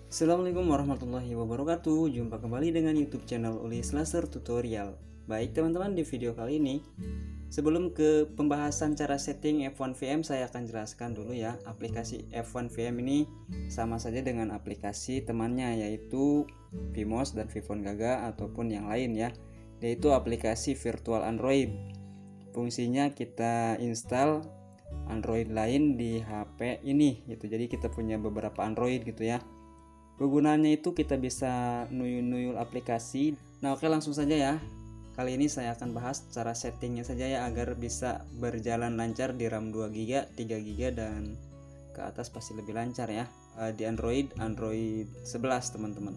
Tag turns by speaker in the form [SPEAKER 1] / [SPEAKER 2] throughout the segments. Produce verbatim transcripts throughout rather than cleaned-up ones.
[SPEAKER 1] Assalamualaikum warahmatullahi wabarakatuh. Jumpa kembali dengan YouTube channel Ulis Laser Tutorial. Baik teman-teman, di video kali ini sebelum ke pembahasan cara setting F satu V M, saya akan jelaskan dulu ya. Aplikasi F satu V M ini sama saja dengan aplikasi temannya, yaitu Vmos dan Vphone Gaga ataupun yang lain ya, yaitu aplikasi virtual Android. Fungsinya kita install Android lain di H P ini gitu. Jadi kita punya beberapa Android gitu ya. Kegunaannya itu kita bisa nuyul-nuyul aplikasi. Nah oke, langsung saja ya. Kali ini saya akan bahas cara settingnya saja ya, agar bisa berjalan lancar di RAM dua giga, tiga giga dan ke atas pasti lebih lancar ya. Di Android, Android sebelas teman-teman.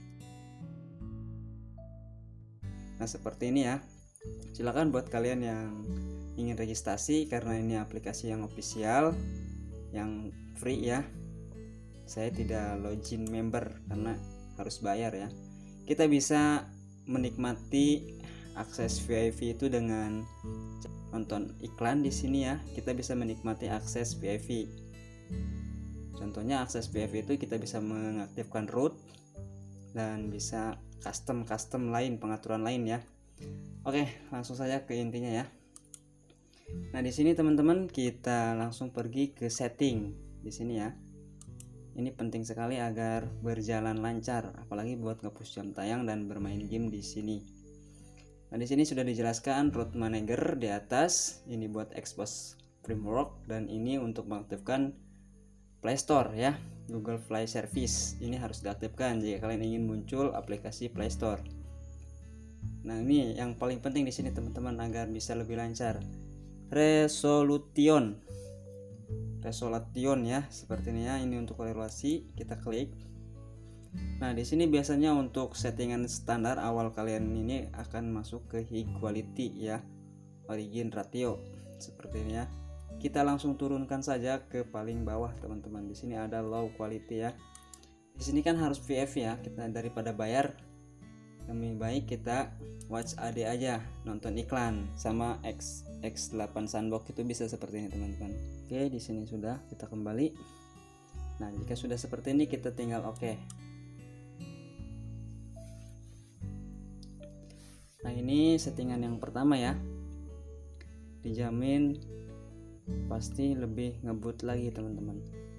[SPEAKER 1] Nah seperti ini ya. Silakan buat kalian yang ingin registrasi, karena ini aplikasi yang official, yang free ya. Saya tidak login member karena harus bayar ya. Kita bisa menikmati akses V I V itu dengan nonton iklan di sini ya. Kita bisa menikmati akses V I V. Contohnya akses V I V itu kita bisa mengaktifkan root dan bisa custom custom lain, pengaturan lain ya. Oke, langsung saja ke intinya ya. Nah, di sini teman-teman kita langsung pergi ke setting di sini ya. Ini penting sekali agar berjalan lancar, apalagi buat nge-push jam tayang dan bermain game di sini. Nah, di sini sudah dijelaskan root manager di atas, ini buat expose framework, dan ini untuk mengaktifkan Play Store ya, Google Play Service. Ini harus diaktifkan jika kalian ingin muncul aplikasi Play Store. Nah, ini yang paling penting di sini teman-teman, agar bisa lebih lancar. Resolution. Resolution ya, seperti ini ya. Ini untuk evaluasi, kita klik. Nah, di sini biasanya untuk settingan standar awal kalian ini akan masuk ke high quality ya, origin ratio seperti ini ya. Kita langsung turunkan saja ke paling bawah teman-teman. Di sini ada low quality ya. Di sini kan harus V F ya, kita daripada bayar lebih baik kita watch A D aja, nonton iklan. Sama X X delapan Sandbox itu bisa seperti ini teman-teman. Oke, di sini sudah, kita kembali. Nah, jika sudah seperti ini kita tinggal oke. Nah, ini settingan yang pertama ya. Dijamin pasti lebih ngebut lagi teman-teman.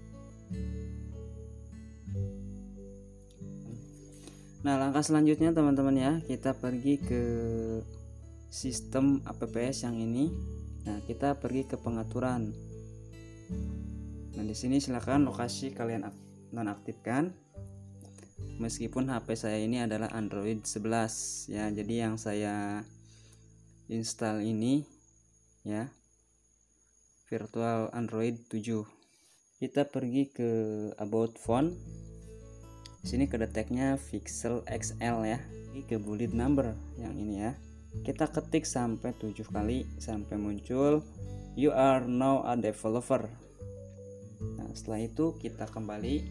[SPEAKER 1] Nah, langkah selanjutnya teman-teman ya, kita pergi ke sistem A P P S yang ini. Nah, kita pergi ke pengaturan. Nah, di sini silakan lokasi kalian nonaktifkan. Meskipun H P saya ini adalah Android sebelas ya, jadi yang saya install ini ya virtual Android tujuh. Kita pergi ke about phone. Di sini kedeteknya Pixel X L ya. Ini ke bullet number yang ini ya. Kita ketik sampai tujuh kali sampai muncul you are now a developer. Nah, setelah itu kita kembali.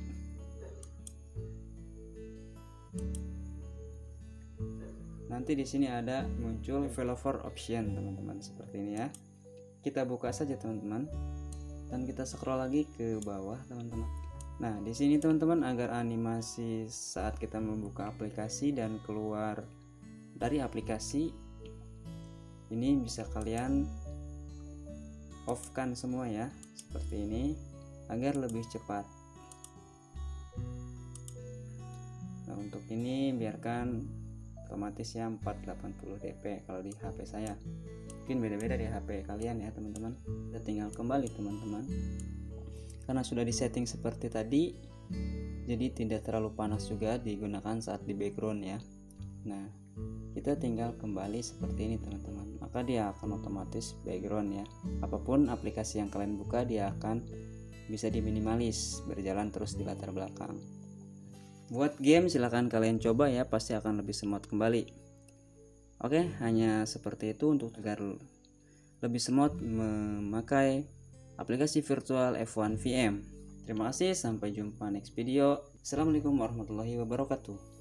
[SPEAKER 1] Nanti di sini ada muncul developer option teman-teman, seperti ini ya. Kita buka saja teman-teman. Dan kita scroll lagi ke bawah teman-teman. Nah, di sini teman-teman, agar animasi saat kita membuka aplikasi dan keluar dari aplikasi ini bisa kalian off kan semua ya, seperti ini agar lebih cepat. Nah, untuk ini biarkan otomatis ya empat ratus delapan puluh D P kalau di H P saya. Mungkin beda-beda di H P kalian ya teman-teman. Kita tinggal kembali teman-teman. Karena sudah disetting seperti tadi, jadi tidak terlalu panas juga digunakan saat di background ya. Nah, kita tinggal kembali seperti ini teman-teman, maka dia akan otomatis background ya. Apapun aplikasi yang kalian buka, dia akan bisa diminimalis, berjalan terus di latar belakang. Buat game silahkan kalian coba ya, pasti akan lebih smooth kembali. Oke, hanya seperti itu untuk agar lebih smooth memakai aplikasi virtual F satu V M. Terima kasih, sampai jumpa next video. Assalamualaikum warahmatullahi wabarakatuh.